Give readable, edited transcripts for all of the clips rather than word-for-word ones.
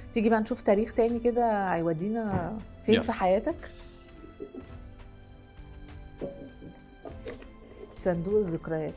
تيجي بقى نشوف تاريخ تاني كده هيودينا فين في حياتك. صندوق الذكريات.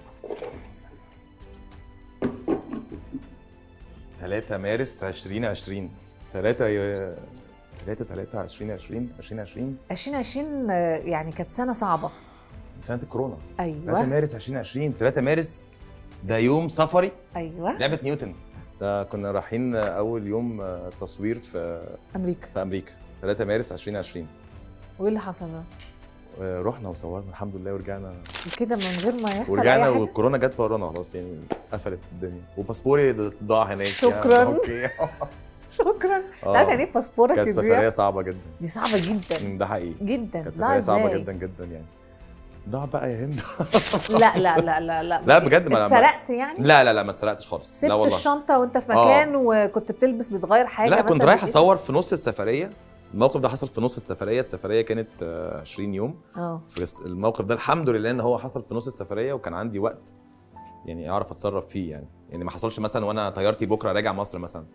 3 مارس 2020. 3 2020 2020 يعني كانت سنه صعبه، سنة الكورونا. 3 ايوه مارس 2020. 3 مارس ده يوم سفري ايوه لعبة نيوتن. ده كنا رايحين أول يوم تصوير في أمريكا 3 مارس 2020. وايه اللي حصل بقى؟ رحنا وصورنا الحمد لله ورجعنا كده من غير ما يحصل ورجعنا اي حاجه. والكورونا جت ورانا خلاص، يعني قفلت الدنيا وباسبوري ضاع هناك. شكراً. اوكي. شكرا. تعرف يعني ايه باسبورك كانت يضيع؟ سفرية صعبة جدا. دي صعبه جدا ده حقيقي جدا. كانت ضاع سفرية صعبة ازاي؟ جدا جدا يعني. ضاع بقى يا هند. لا لا لا لا لا لا بجد ما اتسرقت يعني؟ لا ما اتسرقتش خالص. لا سبت والله الشنطه وانت في مكان وكنت بتغير حاجه؟ لا كنت مثلاً رايح بتجيب؟ اصور في نص السفريه. الموقف ده حصل في نص السفريه. السفريه كانت 20 يوم. الموقف ده الحمد لله ان هو حصل في نص السفريه وكان عندي وقت يعني اعرف اتصرف فيه. يعني ما حصلش مثلا وانا طيارتي بكره راجع مصر مثلا.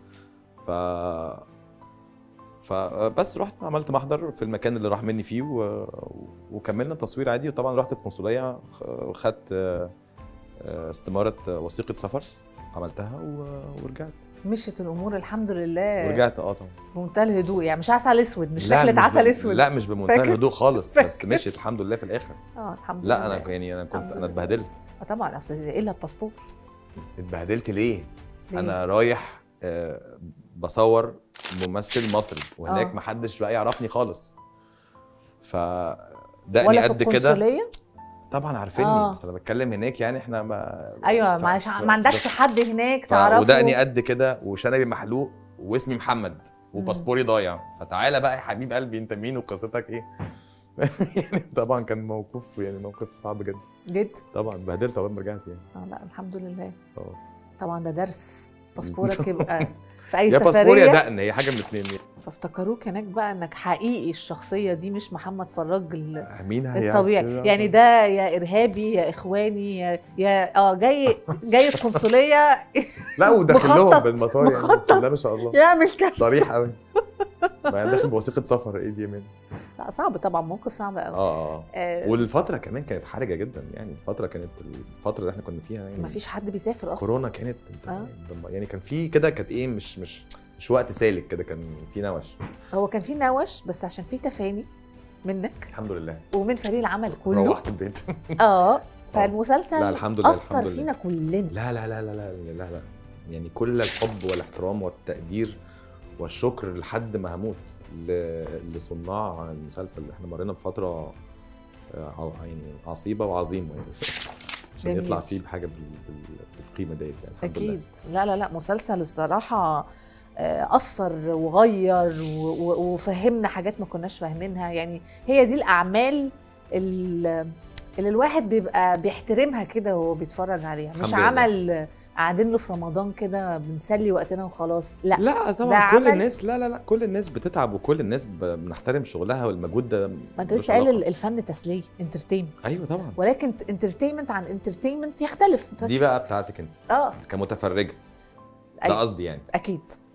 فبس رحت عملت محضر في المكان اللي راح مني فيه وكملنا تصوير عادي. وطبعا رحت القنصليه وخدت استماره وثيقه سفر عملتها ورجعت. مشيت الامور الحمد لله ورجعت طبعا بمنتهى الهدوء، يعني مش عسل اسود، مش رحله عسل اسود. لا مش بمنتهى الهدوء خالص. بس مشيت الحمد لله في الاخر. الحمد لا لله. انا كنت اتبهدلت. طبعا اصل الا الباسبور. اتبهدلت ليه؟ انا رايح بصور ممثل مصري وهناك محدش بقى يعرفني خالص. فدقني قد كده. طبعا عارفيني بس انا بتكلم هناك يعني احنا ما ايوه ما عندكش حد هناك تعرفه. ودقني قد كده وشنبي محلوق واسمي محمد وباسبوري ضايع. فتعالى بقى يا حبيب قلبي انت مين وقصتك ايه؟ يعني طبعا كان موقف صعب جدا طبعا. بهدلت اول ما رجعت يعني. لا الحمد لله. طبعا ده درس. باسبورك يبقى في اي يا سفريه باسبور يا دقن، هي حاجه من الاثنين. فافتكروك هناك بقى انك حقيقي الشخصيه دي مش محمد فراج مين الطبيعي يعني. ده يا ارهابي يا اخواني يا جاي القنصليه. لا وداخل لهم بالمطار يعني. بسم الله ما شاء الله يعمل كده صريح قوي. ما انا داخل بوثيقه سفر ايه دي من. لا صعب طبعا، موقف صعب قوي. والفتره كمان كانت حرجه جدا يعني. الفتره اللي احنا كنا فيها يعني ما فيش حد بيسافر اصلا. كورونا كانت يعني كان في كده، كانت ايه مش وقت سالك كده، كان في نوش. هو كان في نوش بس عشان في تفاني منك الحمد لله ومن فريق العمل كله. روحت البيت. فالمسلسل لا الحمد لله اثر فينا كلنا. لا لا لا لا لا لا لا يعني كل الحب والاحترام والتقدير والشكر لحد ما هموت لصناع المسلسل. احنا مرينا بفتره يعني عصيبه وعظيمه يعني عشان يطلع فيه بحاجه بالقيمه ديت يعني. اكيد. لا مسلسل الصراحه اثر وغير وفهمنا حاجات ما كناش فاهمينها يعني. هي دي الاعمال اللي الواحد بيبقى بيحترمها كده وهو بيتفرج عليها، مش عمل قاعدين له في رمضان كده بنسلي وقتنا وخلاص. لا طبعا كل الناس لا كل الناس بتتعب وكل الناس بنحترم شغلها والمجهود ده. ما انت لسه قايل الفن تسليه انترتينمنت. ايوه طبعا، ولكن انترتينمنت عن انترتينمنت يختلف. بس دي بقى بتاعتك انت كمتفرجه. ده قصدي يعني. اكيد